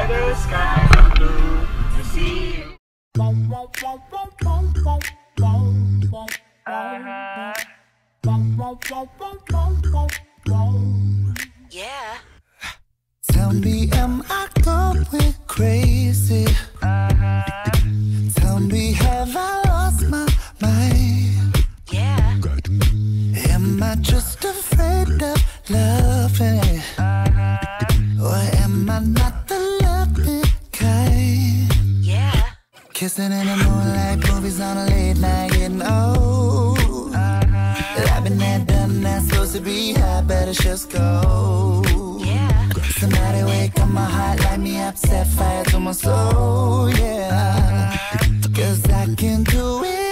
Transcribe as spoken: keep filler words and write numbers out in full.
the skies are blue to see you. Yeah. Tell me, am I going crazy? Tell me, have I lost my mind? Yeah. Am I just afraid of loving? Or am I not the loving kind? Yeah. Kissing in the moonlight, movies on a late night, getting old. I've been there, done that, supposed to be high, better just go. Yeah. Somebody wake up my heart, light me up, set fire to my soul, yeah. Cause I can do it